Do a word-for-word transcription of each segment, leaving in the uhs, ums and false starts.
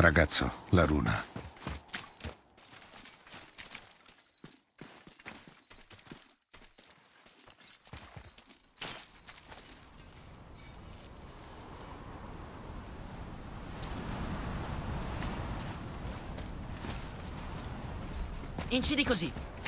Ragazzo, la runa. Incidi così.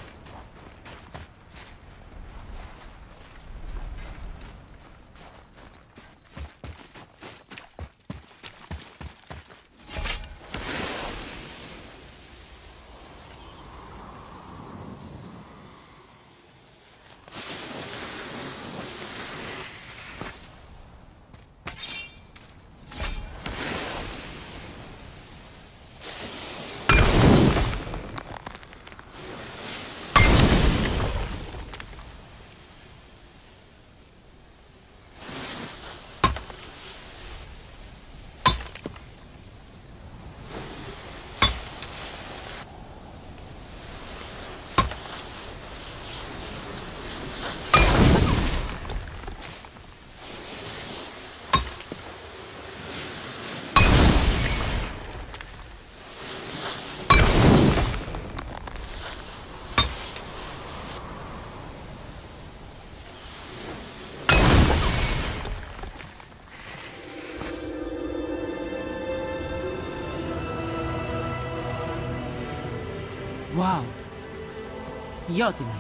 Wow! Jotunheim.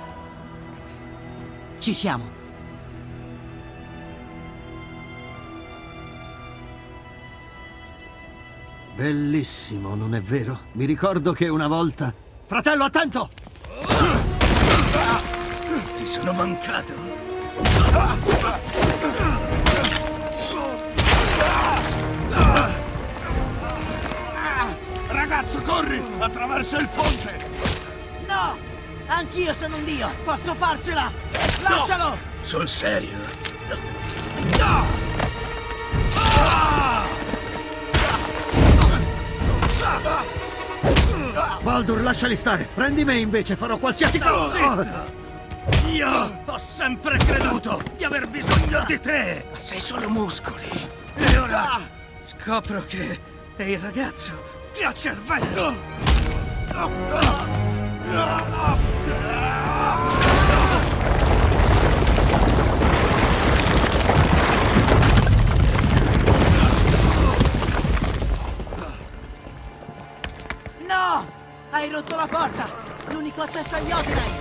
Ci siamo. Bellissimo, non è vero? Mi ricordo che una volta... Fratello, attento! Ti sono mancato. Ragazzo, corri! Attraverso il ponte! No! Anch'io sono un dio! Posso farcela! Lascialo! No. Sul serio? Baldur, lasciali stare! Prendi me invece, farò qualsiasi cosa! Io ho sempre creduto di aver bisogno di te! Ma sei solo muscoli! E ora scopro che è il ragazzo che ha cervello! No! Hai rotto la porta! L'unico accesso agli Jotunheim!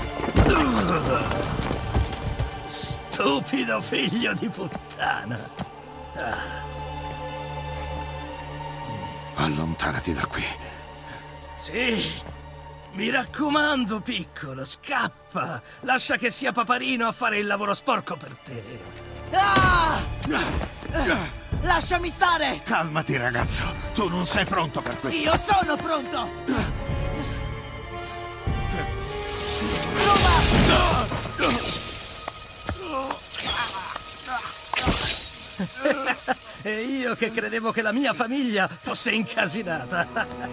Stupido figlio di puttana! Ah. Allontanati da qui. Sì, mi raccomando, piccolo, scappa! Lascia che sia Paparino a fare il lavoro sporco per te. Ah! Lasciami stare! Calmati, ragazzo. Tu non sei pronto per questo. Io sono pronto! Ruba! E io che credevo che la mia famiglia fosse incasinata.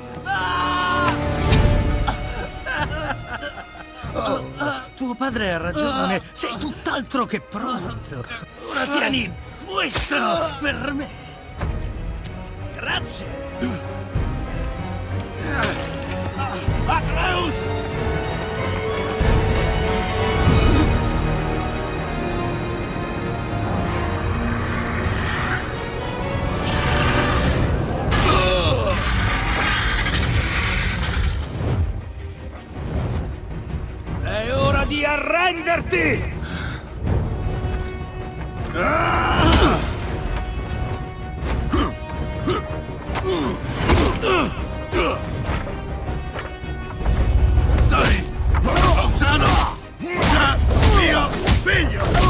Oh, tuo padre ha ragione, sei tutt'altro che pronto. Ora tieni questo per me. Grazie. Atreus! È ora di arrenderti! Stai lontano da mio figlio!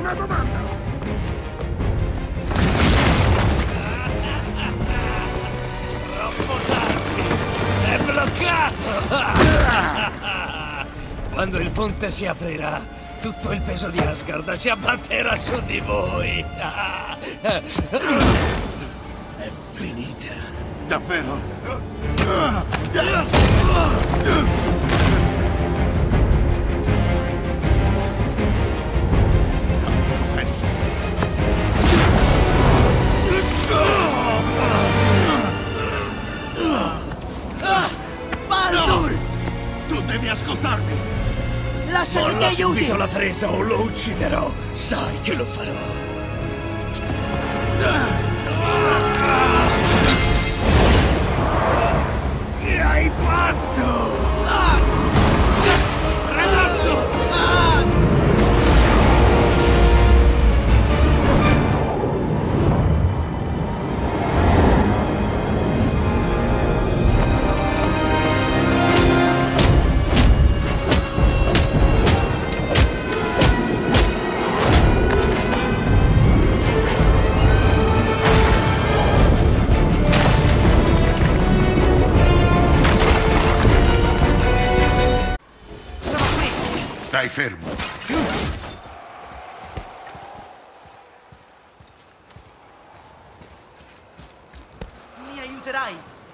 una domanda! Troppo tardi! È bloccato! Quando il ponte si aprirà, tutto il peso di Asgard si abbatterà su di voi! È finita! Davvero? Baldur! Tu devi ascoltarmi! Lascia che ti Molla aiuti! subito la presa o lo ucciderò! Sai che lo farò! Che hai fatto? Ragazzo! Stai fermo. Mi aiuterai?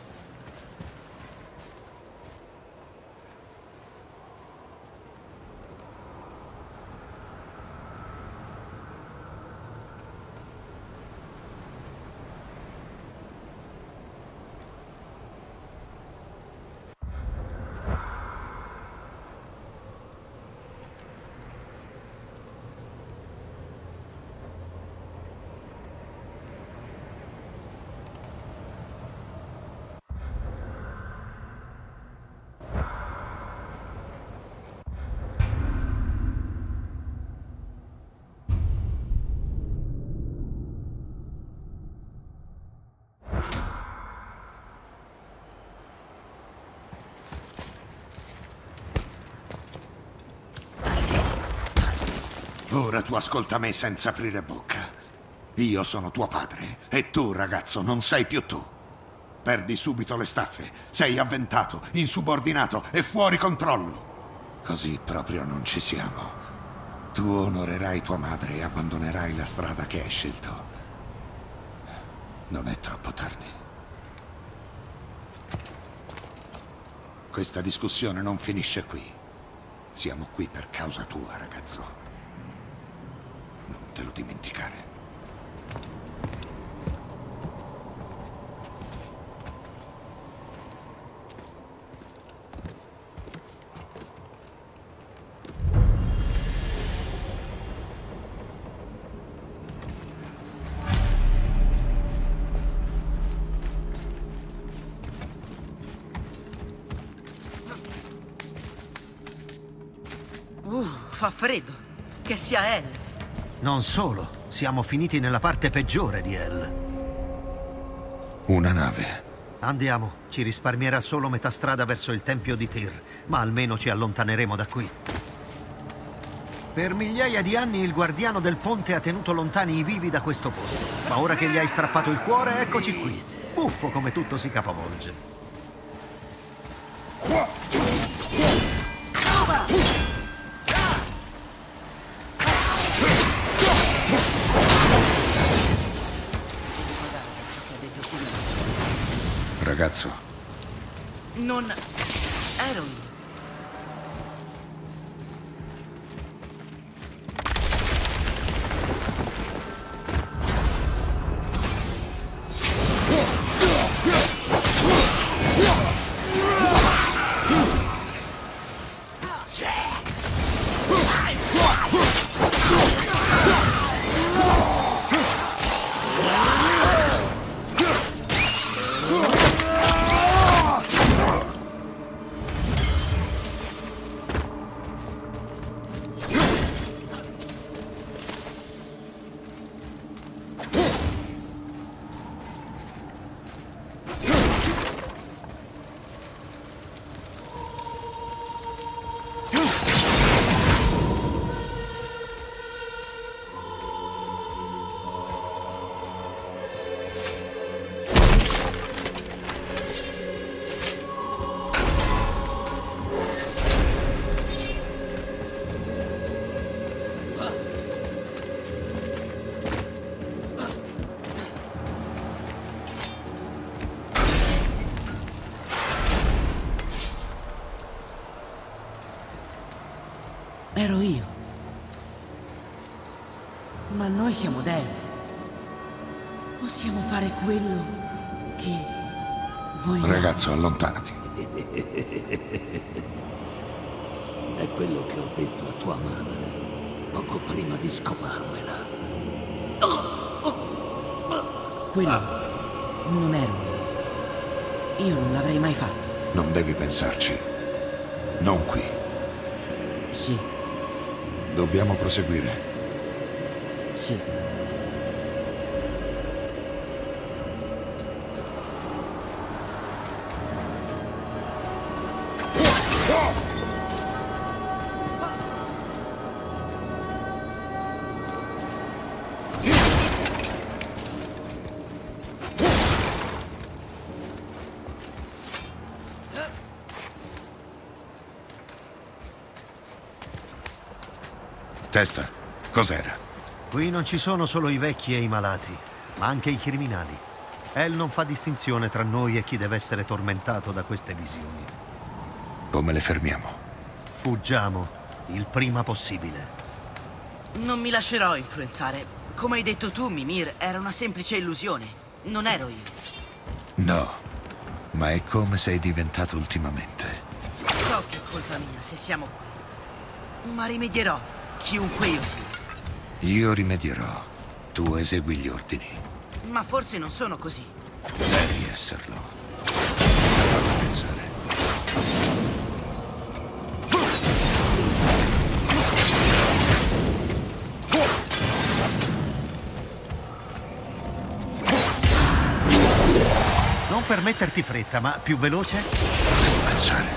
Ora tu ascolta me senza aprire bocca. Io sono tuo padre e tu, ragazzo, non sei più tu. Perdi subito le staffe, sei avventato, insubordinato e fuori controllo. Così proprio non ci siamo. Tu onorerai tua madre e abbandonerai la strada che hai scelto. Non è troppo tardi. Questa discussione non finisce qui. Siamo qui per causa tua, ragazzo. Non te lo dimenticare. Uh, fa freddo. Che sia El. Non solo, siamo finiti nella parte peggiore di El. Una nave. Andiamo, ci risparmierà solo metà strada verso il tempio di Tyr, ma almeno ci allontaneremo da qui. Per migliaia di anni il guardiano del ponte ha tenuto lontani i vivi da questo posto, ma ora che gli hai strappato il cuore, eccoci qui. Buffo come tutto si capovolge. Ragazzo. Non ero io. Ma noi siamo dei. Possiamo fare quello che vogliamo. Ragazzo, allontanati. È quello che ho detto a tua madre poco prima di scoparmela. Quello non ero io. Io non l'avrei mai fatto. Non devi pensarci. Non qui. Sì, Dobbiamo proseguire. sì. Testa, cos'era? Qui non ci sono solo i vecchi e i malati, ma anche i criminali. El non fa distinzione tra noi e chi deve essere tormentato da queste visioni. Come le fermiamo? Fuggiamo il prima possibile. Non mi lascerò influenzare. Come hai detto tu, Mimir, era una semplice illusione. Non ero io. No, ma è come sei diventato ultimamente. So che è colpa mia se siamo qui. Ma rimedierò, chiunque io sia. Io rimedierò. Tu esegui gli ordini. Ma forse non sono così. Devi esserlo. Fammi pensare. Non permetterti fretta, ma più veloce? Devo pensare.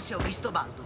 se ho visto Baldo.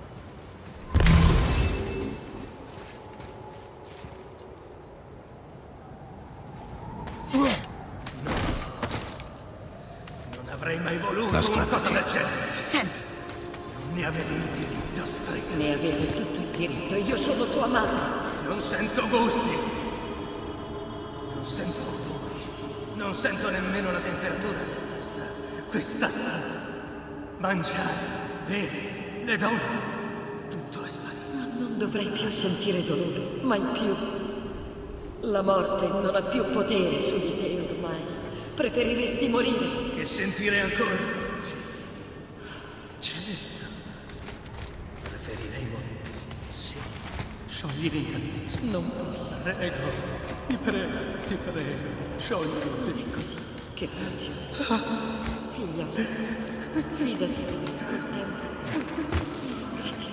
Non avrei mai voluto Nasconditi. una cosa del genere. Senti, Non ne avevi il diritto, strega. Ne avevi tutto il diritto. Io sono tua madre. Non sento gusti. Non sento odori. Non sento nemmeno la temperatura di questa... questa stanza. Mangiare, bere, le donne. Tutto è sparito. Ma non dovrei più sentire dolore. Mai più. La morte non ha più potere su di te ormai. Preferiresti morire. Che sentire ancora? Sì. Certo. Preferirei morire. Sì. Sciogli l'incantesimo. Non posso. Prego. Ti prego, ti prego. Sciogli Non l'incantesimo. è così che funziona. Figliolo, fidati di me col tempo. Grazie.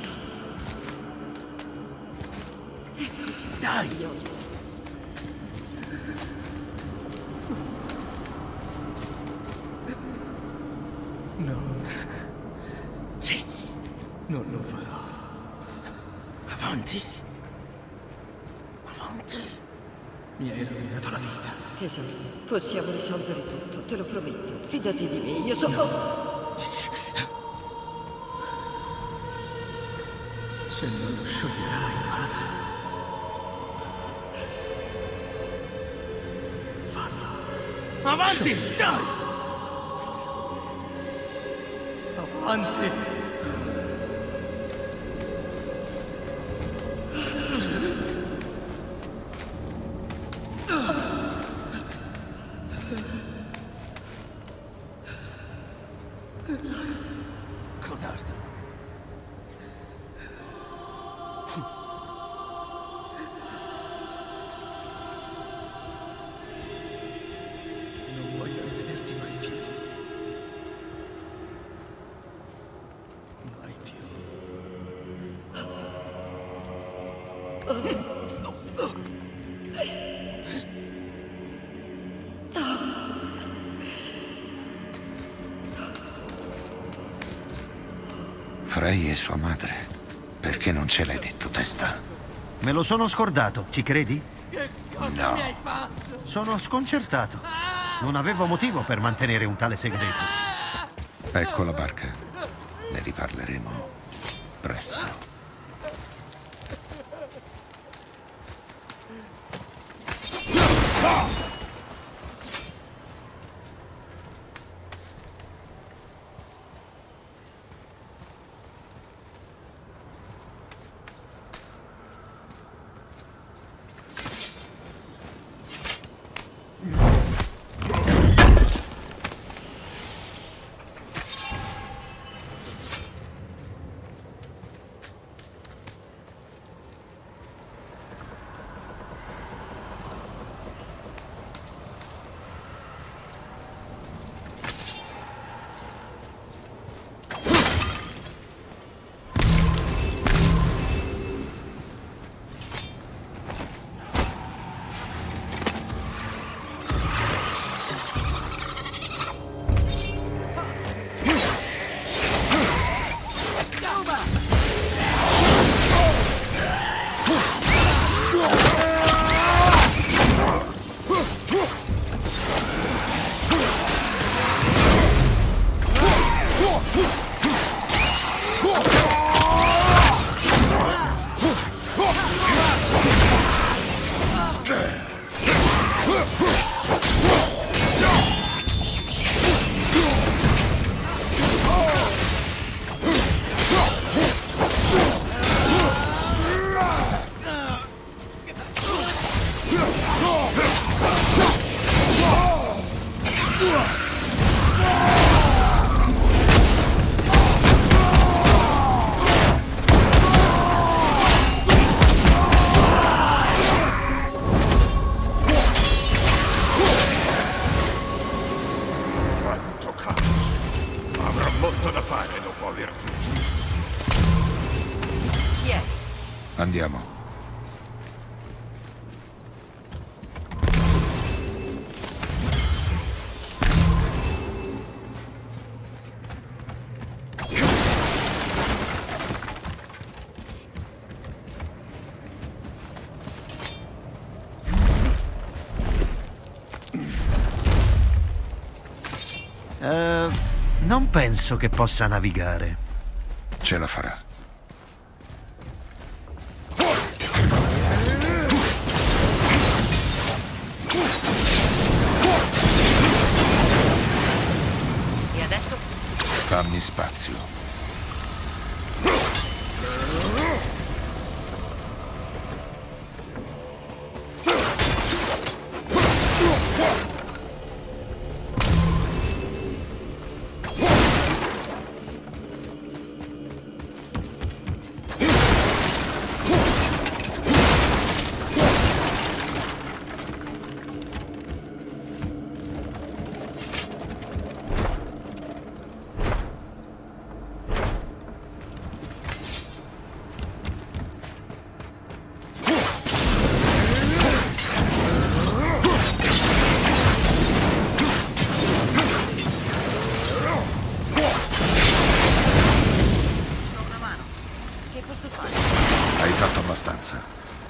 È così, Dai. figliolo. No. Sì. Non lo farò. Avanti. Avanti. Mi hai rovinato la vita. Tesoro, possiamo risolvere tutto, te lo prometto. Fidati di me, io sono... Se non lo scioglierai, madre. Fallo. Avanti! Dai! Fallo. Avanti! Codardo. Non voglio rivederti mai più. Mai più. Frey e sua madre. Perché non ce l'hai detto, testa? Me lo sono scordato, ci credi? Che cosa No. mi hai fatto? Sono sconcertato. Non avevo motivo per mantenere un tale segreto. Ecco la barca. Ne riparleremo presto. Andiamo. Uh, non penso che possa navigare. Ce la farà. E adesso? Fammi spazio. Hai fatto abbastanza.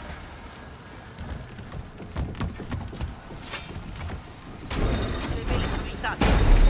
Le vele sono intatte.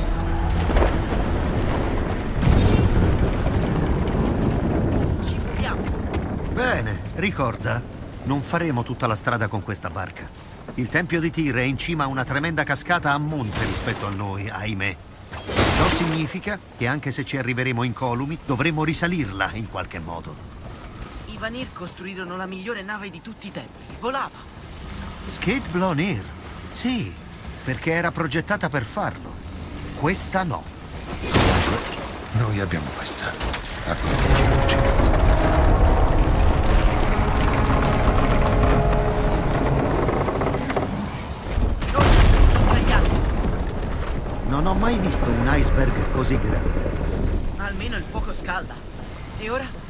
Ci proviamo. Bene, ricorda, non faremo tutta la strada con questa barca. Il Tempio di Tyr è in cima a una tremenda cascata a monte rispetto a noi, ahimè. Ciò significa che anche se ci arriveremo incolumi, dovremo risalirla in qualche modo. I Vanir costruirono la migliore nave di tutti i tempi. Volava. Skidbladnir? Sì, perché era progettata per farlo. Questa no. Noi abbiamo questa. Accontentiamoci. Noi, tagliati. Non ho mai visto un iceberg così grande. Almeno il fuoco scalda. E ora?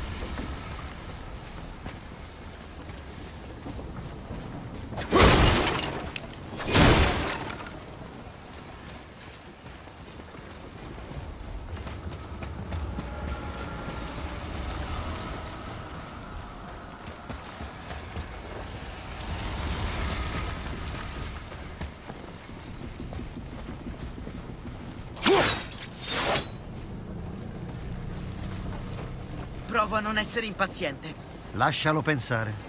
Provo a non essere impaziente. Lascialo pensare.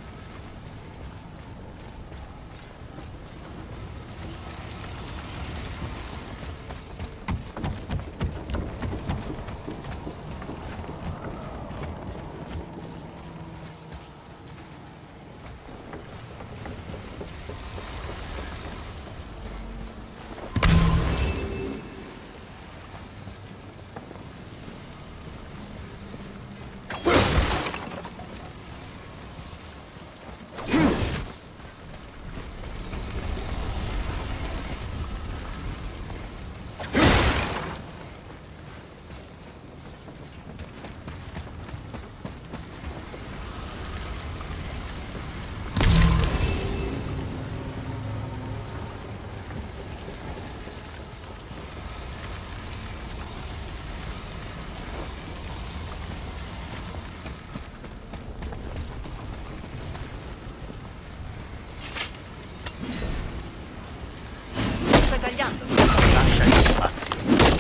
Tagliando. Lasciagli spazio.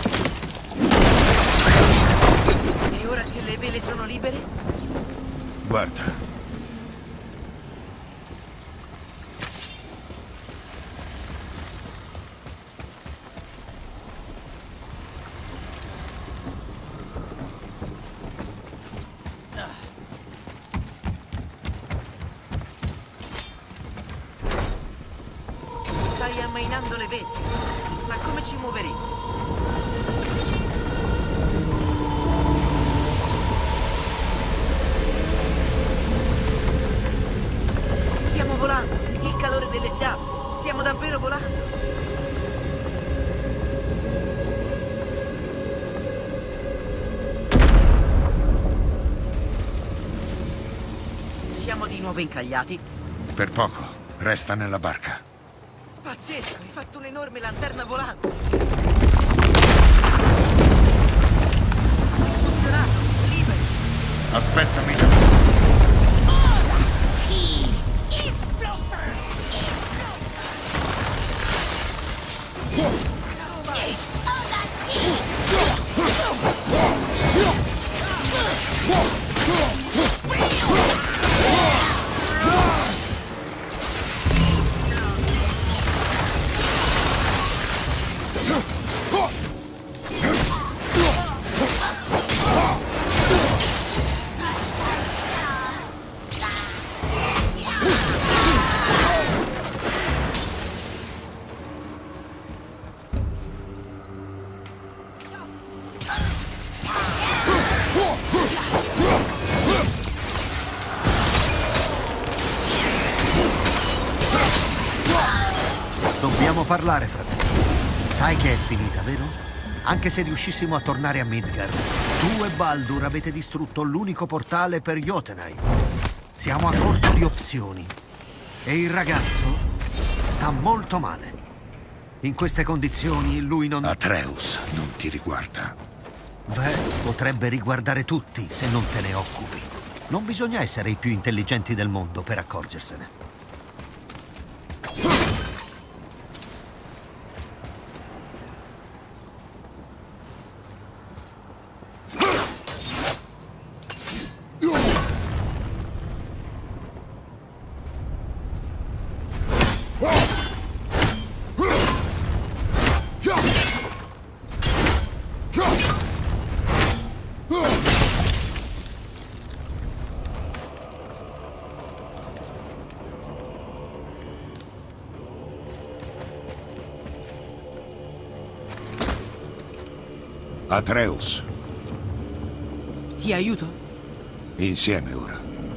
E ora che le vele sono libere? Guarda. Stai ammainando le vele. Ma come ci muoveremo? Stiamo volando. Il calore delle fiamme. Stiamo davvero volando. Siamo di nuovo incagliati. Per poco. Resta nella barca. Pazzesco, hai fatto un'enorme lanterna volante. Funzionato, liberi. Aspettami. Ora sì, esploda! Esploda! E ora Dobbiamo parlare, fratello. Sai che è finita, vero? Anche se riuscissimo a tornare a Midgard, tu e Baldur avete distrutto l'unico portale per Jotunheim. Siamo a corto di opzioni. E il ragazzo sta molto male. In queste condizioni lui non... Atreus non ti riguarda. Beh, potrebbe riguardare tutti se non te ne occupi. Non bisogna essere i più intelligenti del mondo per accorgersene. Atreus, Ti aiuto? insieme ora.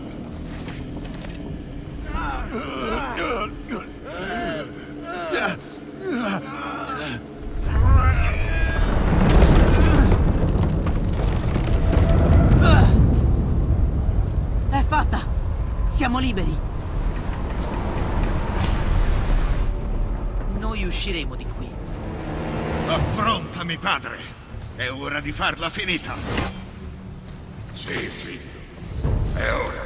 È fatta! Siamo liberi! Noi usciremo di qui. Affrontami, padre! È ora di farla finita! Sì, figlio. È ora.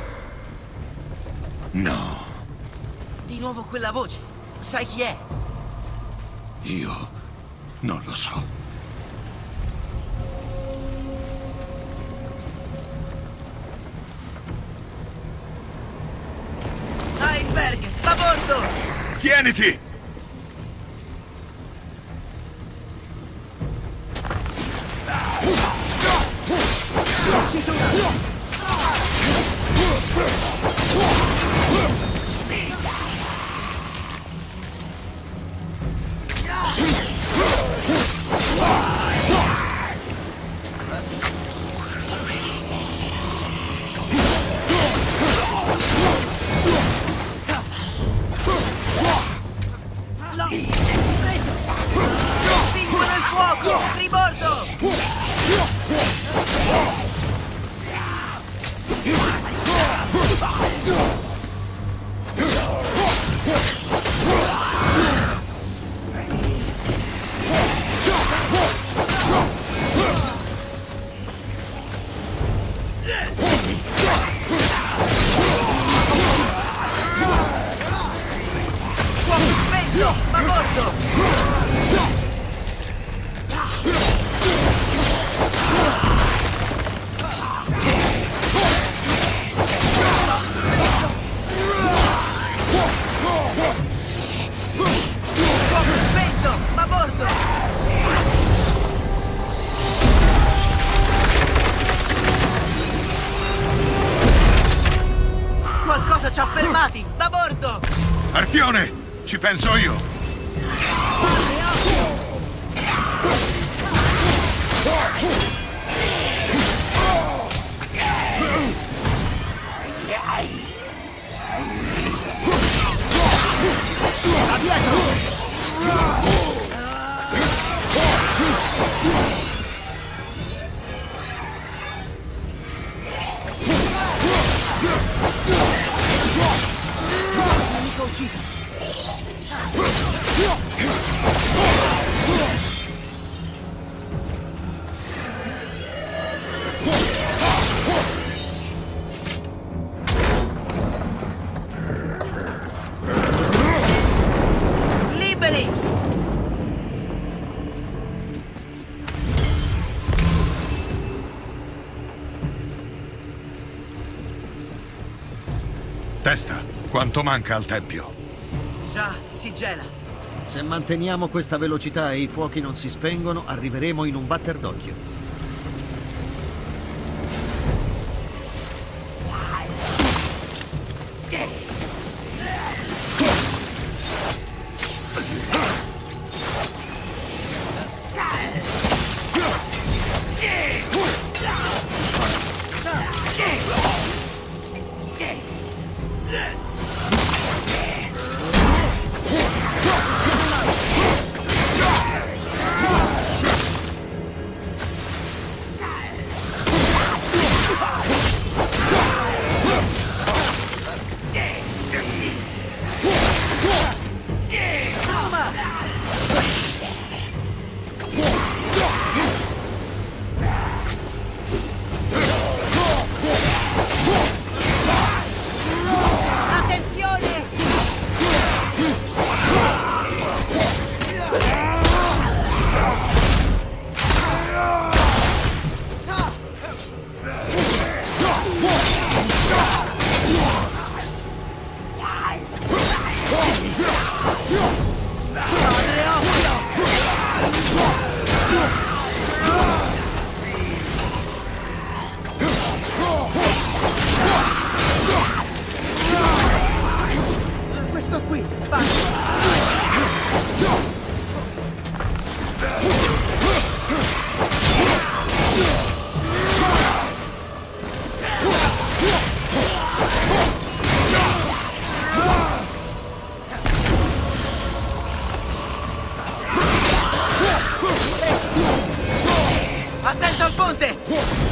No, Di nuovo quella voce. Sai chi è? Io non lo so. Iceberg! A bordo! Tieniti! L'ho preso! Estinguono il fuoco! Ribordo! Fuoco spento! A bordo! Fuoco spento! A bordo! Qualcosa ci ha fermati! Da bordo! Arpione! Ci penso io! Nemico ucciso! Liberi! Testa, quanto manca al tempio? Già, si gela. Se manteniamo questa velocità e i fuochi non si spengono, arriveremo in un batter d'occhio. ponte!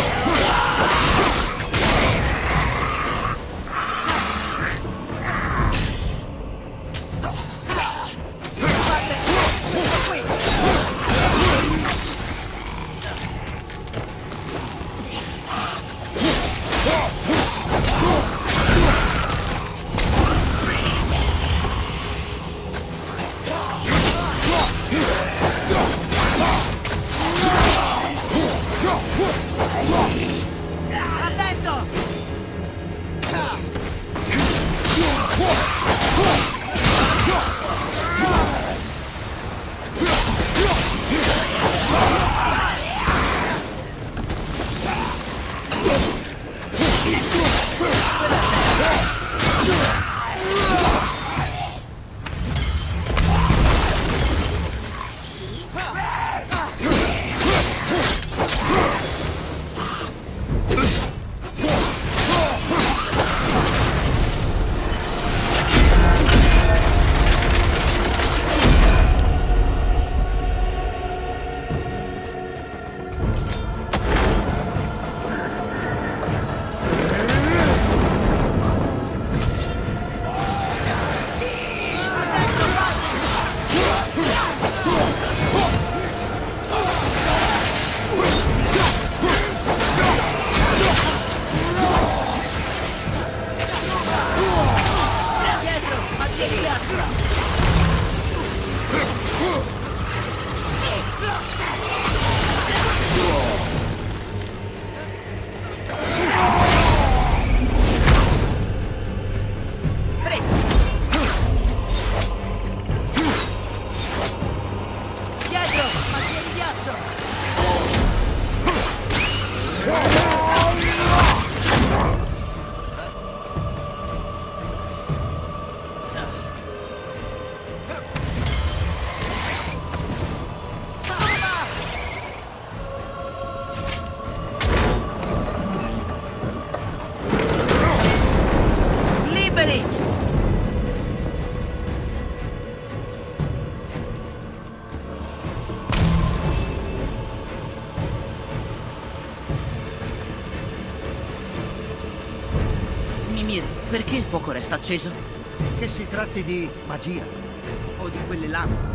Perché il fuoco resta acceso? Che si tratti di magia. O di quelle lame.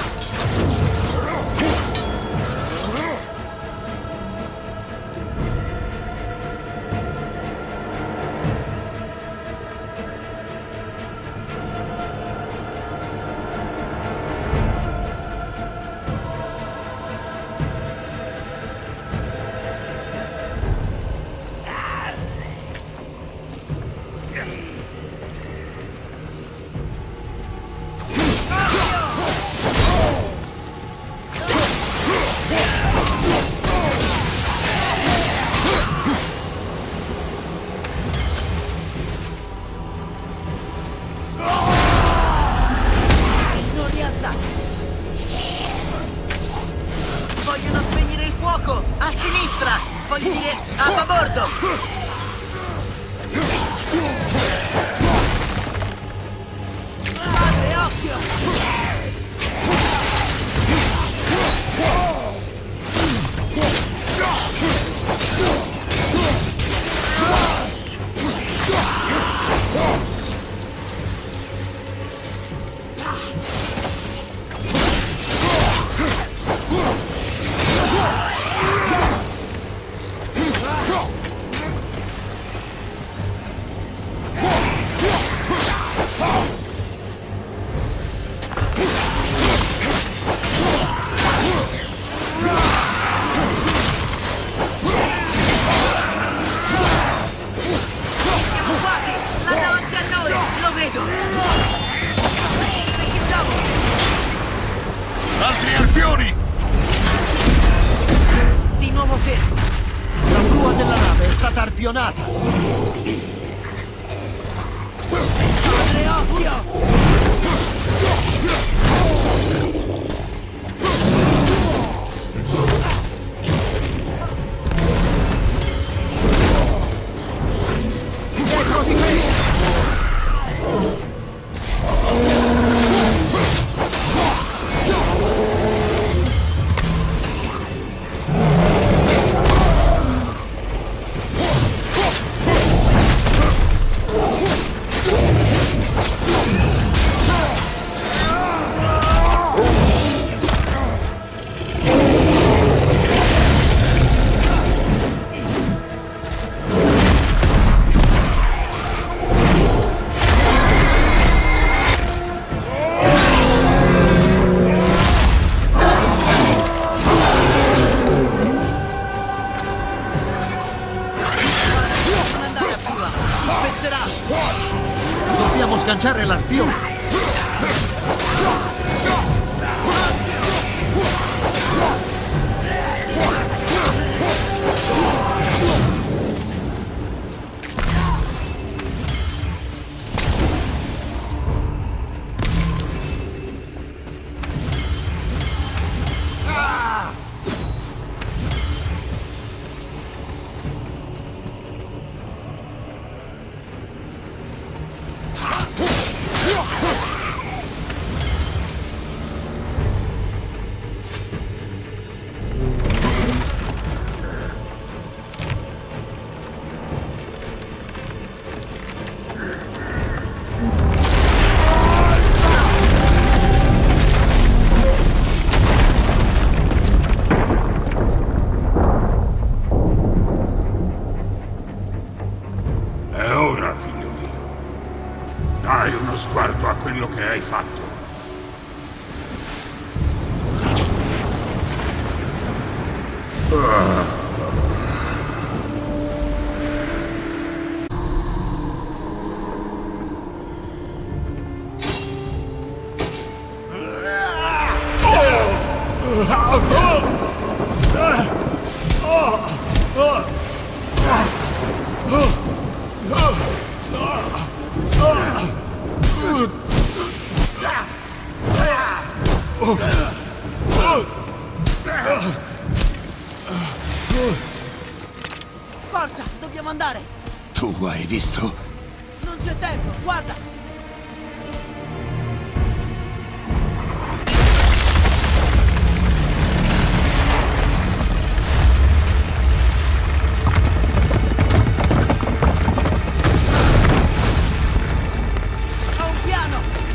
Vogliono spegnere il fuoco! A sinistra! Voglio dire, a babordo! Padre, occhio! Altri alpioni! Di nuovo fermo. La prua della nave è stata arpionata. Padre, occhio! Dietro di me! lanciare l'arpione! E ora, figlio mio, dai uno sguardo a quello che hai fatto. Ah. Forza, dobbiamo andare! Tu hai visto? Non c'è tempo, guarda! Ho un piano!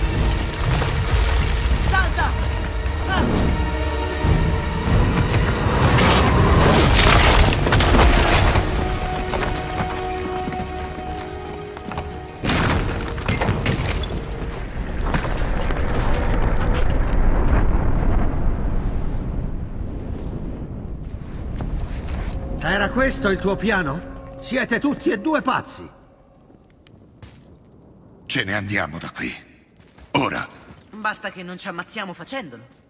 Salta! Ah! Era questo il tuo piano? Siete tutti e due pazzi! Ce ne andiamo da qui. Ora. Basta che non ci ammazziamo facendolo.